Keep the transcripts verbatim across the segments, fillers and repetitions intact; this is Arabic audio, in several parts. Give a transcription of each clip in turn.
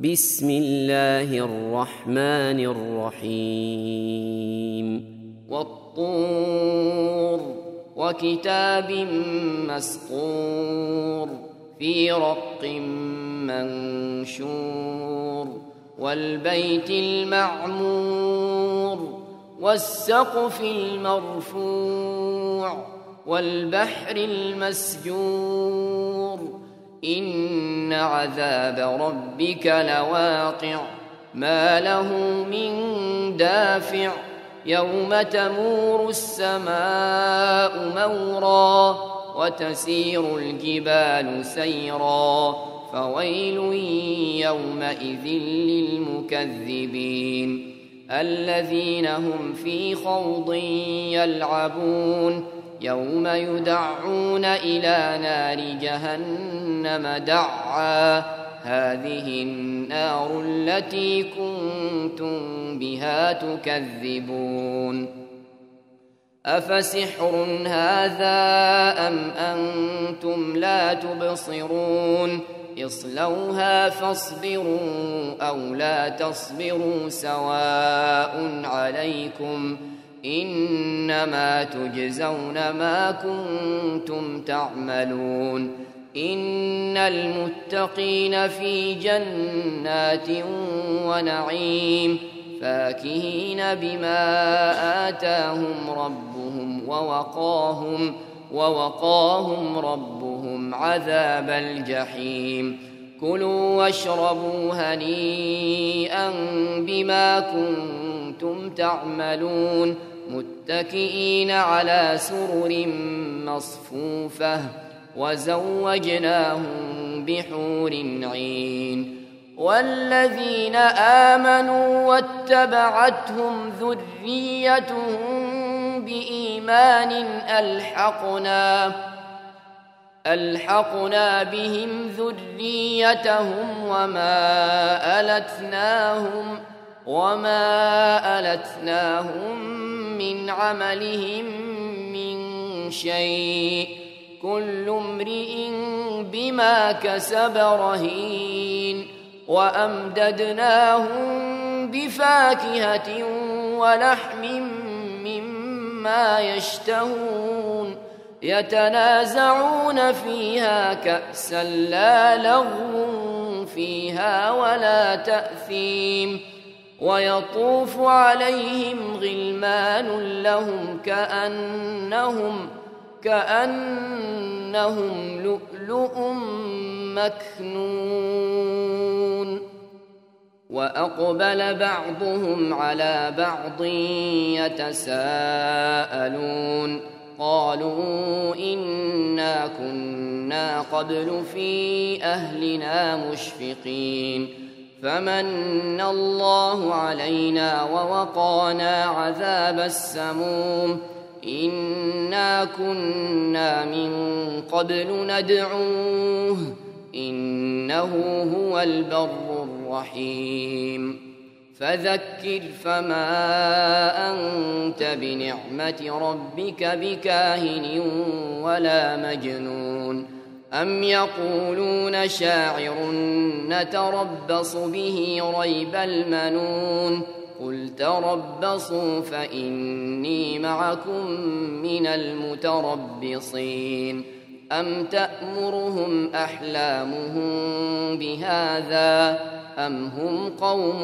بسم الله الرحمن الرحيم والطور وكتاب مسطور في رق منشور والبيت المعمور والسقف المرفوع والبحر المسجور إن عذاب ربك لواقع ما له من دافع يوم تمور السماء مورا وتسير الجبال سيرا فويل يومئذ للمكذبين الذين هم في خوض يلعبون يوم يدعون إلى نار جهنم دعا هذه النار التي كنتم بها تكذبون أفسحر هذا أم أنتم لا تبصرون اصلوها فاصبروا أو لا تصبروا سواء عليكم إنما تجزون ما كنتم تعملون إن المتقين في جنات ونعيم فاكهين بما آتاهم ربهم ووقاهم ووقاهم ربهم عذاب الجحيم كلوا واشربوا هنيئا بما كنتم تعملون متكئين على سرر مصفوفة وزوجناهم بحور عين والذين آمنوا واتبعتهم ذريتهم بإيمان ألحقنا ألحقنا بهم ذريتهم وما ألتناهم وما ألتناهم من عملهم من شيء كل امرئ بما كسب رهين وأمددناهم بفاكهة ولحم مما يشتهون يتنازعون فيها كأسا لا لغو فيها ولا تأثيم ويطوف عليهم غلمان لهم كأنهم كأنهم لؤلؤ مكنون وأقبل بعضهم على بعض يتساءلون قالوا إنا كنا قبل في أهلنا مشفقين فمن الله علينا ووقانا عذاب السموم إنا كنا من قبل ندعوه إنه هو البر الرحيم فذكر فما أنت بنعمة ربك بكاهن ولا مجنون أم يقولون شاعر نتربص به ريب المنون قل تربصوا فإني معكم من المتربصين أم تأمرهم أحلامهم بهذا أم هم قوم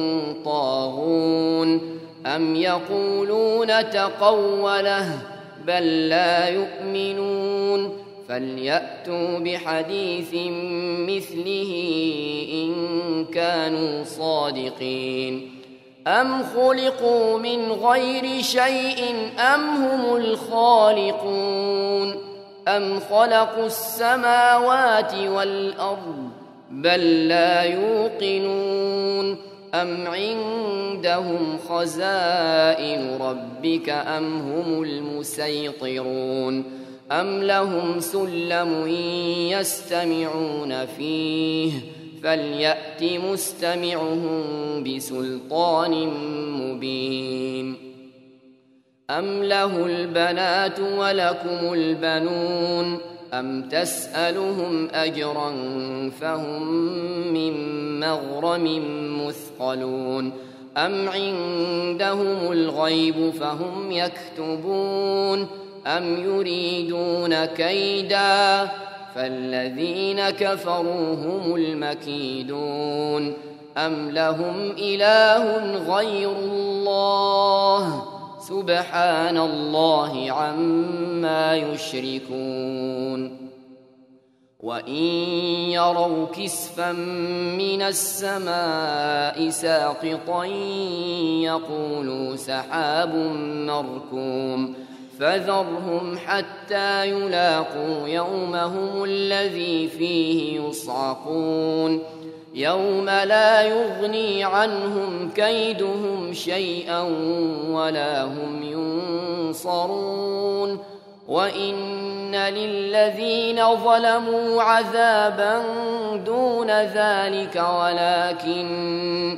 طاغون أم يقولون تقوله بل لا يؤمنون فليأتوا بحديث مثله إن كانوا صادقين أم خلقوا من غير شيء أم هم الخالقون أم خلقوا السماوات والأرض بل لا يوقنون أم عندهم خزائن ربك أم هم المسيطرون أم لهم سلم يستمعون فيه فليأت مستمعهم بسلطان مبين أم له البنات ولكم البنون أم تسألهم أجرا فهم من مغرم مثقلون أم عندهم الغيب فهم يكتبون أم يريدون كيدا فالذين كفروا هم المكيدون أم لهم إله غير الله سبحان الله عما يشركون وإن يروا كسفا من السماء ساقطا يقولوا سحاب مركوم فذرهم حتى يلاقوا يومهم الذي فيه يصعقون يوم لا يغني عنهم كيدهم شيئا ولا هم ينصرون وإن للذين ظلموا عذابا دون ذلك ولكن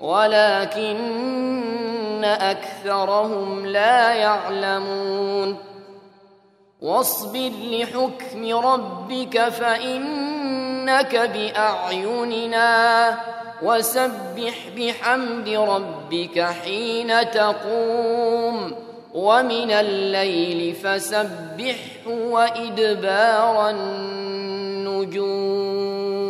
ولكن أكثرهم لا يعلمون واصبر لحكم ربك فإنك بأعيننا وسبح بحمد ربك حين تقوم ومن الليل فسبحه وإدبار النجوم